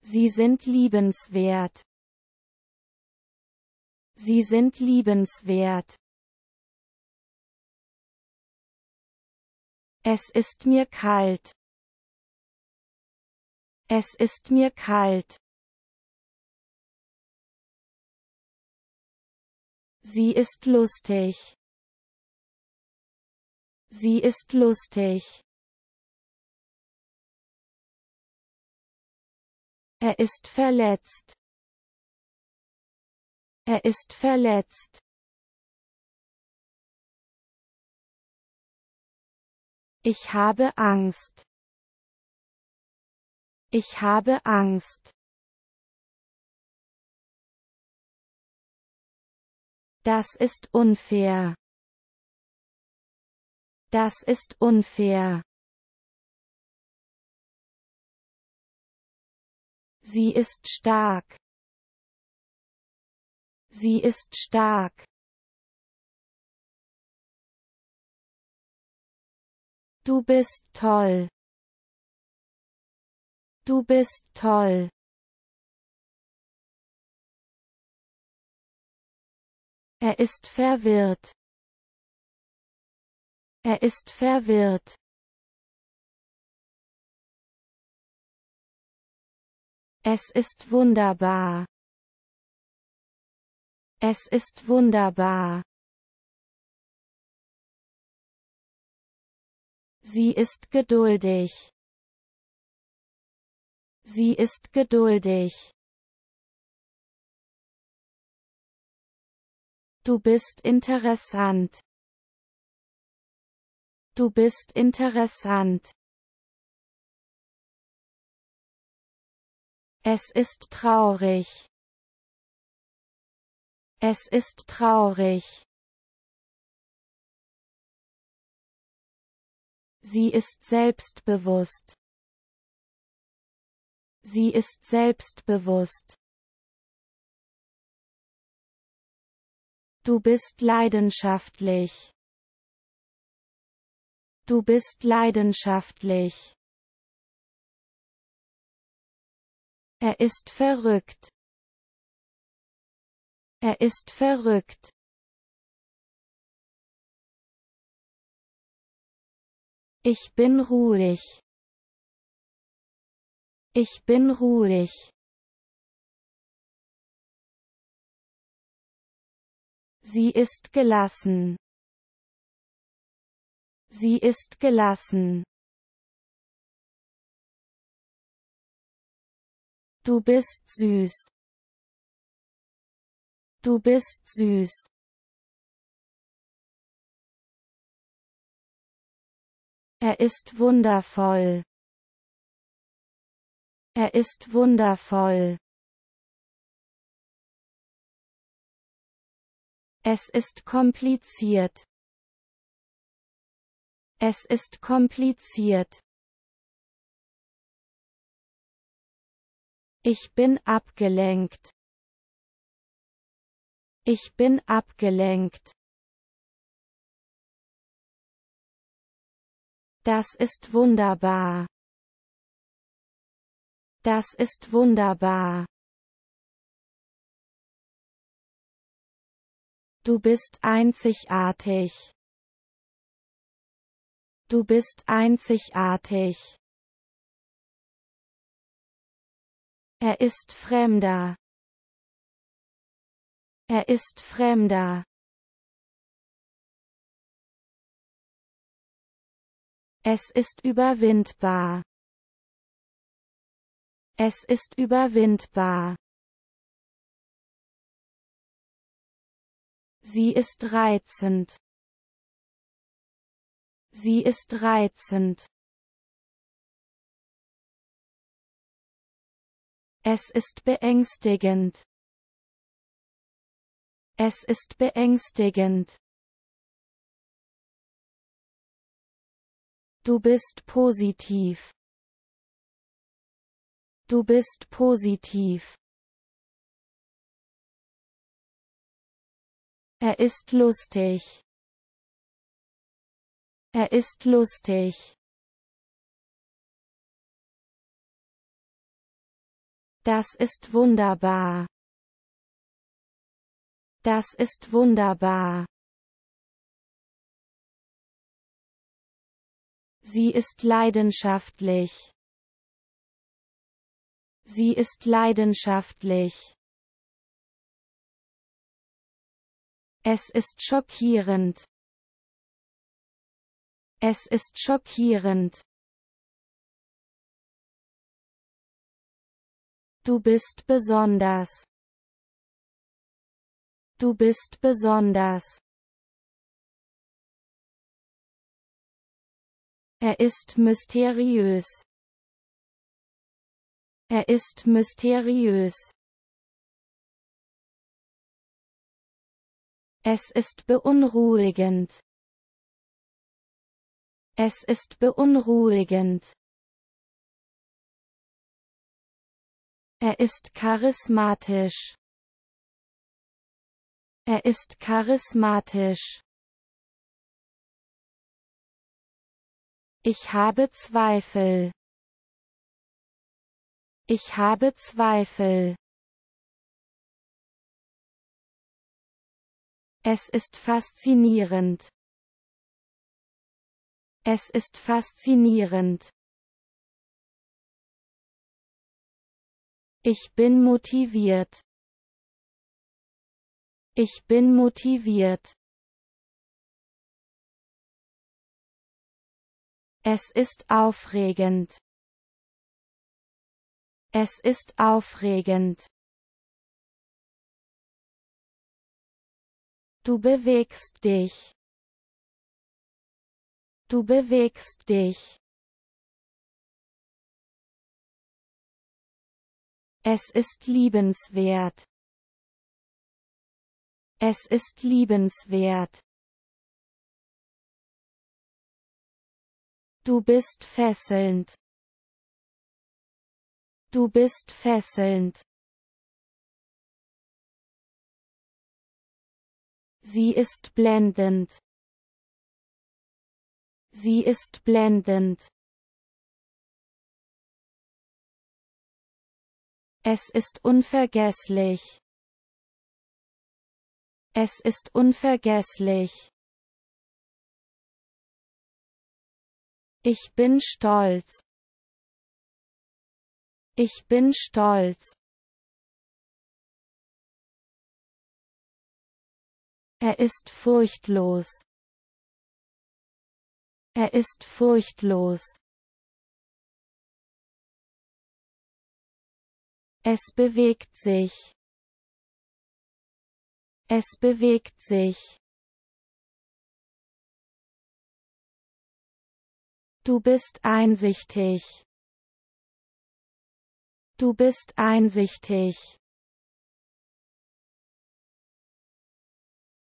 Sie sind liebenswert. Sie sind liebenswert. Es ist mir kalt. Es ist mir kalt. Sie ist lustig. Sie ist lustig. Er ist verletzt. Er ist verletzt. Ich habe Angst. Ich habe Angst. Das ist unfair. Das ist unfair. Sie ist stark. Sie ist stark. Du bist toll. Du bist toll. Er ist verwirrt. Er ist verwirrt. Es ist wunderbar. Es ist wunderbar. Sie ist geduldig. Sie ist geduldig. Du bist interessant. Du bist interessant. Es ist traurig. Es ist traurig. Sie ist selbstbewusst. Sie ist selbstbewusst. Du bist leidenschaftlich. Du bist leidenschaftlich. Er ist verrückt. Er ist verrückt. Ich bin ruhig. Ich bin ruhig. Sie ist gelassen. Sie ist gelassen. Du bist süß. Du bist süß. Er ist wundervoll. Er ist wundervoll. Es ist kompliziert. Es ist kompliziert. Ich bin abgelenkt. Ich bin abgelenkt. Das ist wunderbar. Das ist wunderbar. Du bist einzigartig. Du bist einzigartig. Er ist Fremder. Er ist Fremder. Es ist überwindbar. Es ist überwindbar. Sie ist reizend. Sie ist reizend. Es ist beängstigend. Es ist beängstigend. Du bist positiv. Du bist positiv. Er ist lustig. Er ist lustig. Das ist wunderbar. Das ist wunderbar. Sie ist leidenschaftlich. Sie ist leidenschaftlich. Es ist schockierend. Es ist schockierend. Du bist besonders. Du bist besonders. Er ist mysteriös. Er ist mysteriös. Es ist beunruhigend. Es ist beunruhigend. Er ist charismatisch. Er ist charismatisch. Ich habe Zweifel. Ich habe Zweifel. Es ist faszinierend. Es ist faszinierend. Ich bin motiviert. Ich bin motiviert. Es ist aufregend. Es ist aufregend. Du bewegst dich. Du bewegst dich. Es ist liebenswert. Es ist liebenswert. Du bist fesselnd. Du bist fesselnd. Sie ist blendend. Sie ist blendend. Es ist unvergesslich. Es ist unvergesslich. Ich bin stolz. Ich bin stolz. Er ist furchtlos. Er ist furchtlos. Es bewegt sich. Es bewegt sich. Du bist einsichtig. Du bist einsichtig.